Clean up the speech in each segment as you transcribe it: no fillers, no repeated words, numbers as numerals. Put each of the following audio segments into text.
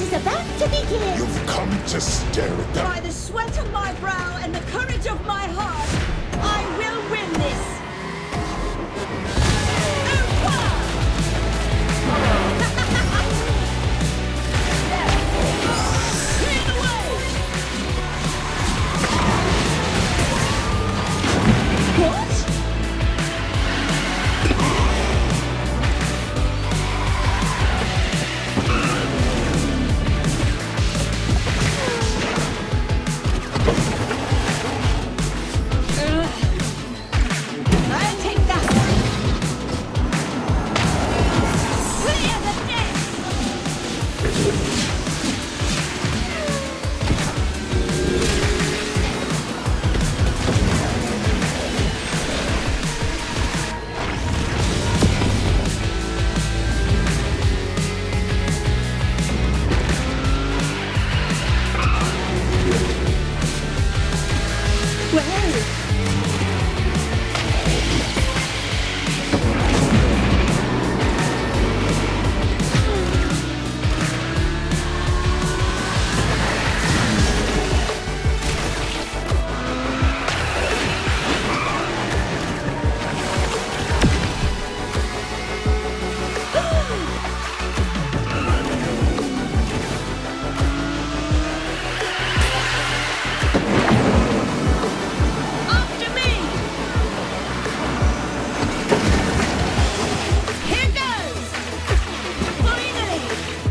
is about to begin. You've come to stare at them. By the sweat of my brow and the courage of my heart, I will win this. Clear the way. What? I'll take that. Clear the deck. Well, After me. Here goes. Finally.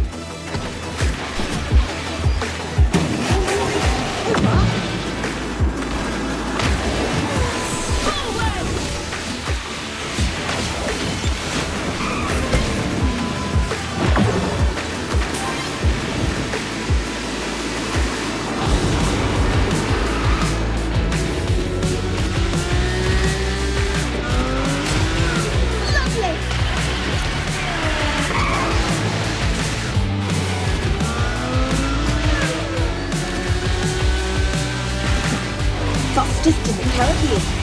Forward. lovely. Fastest in the Caribbean.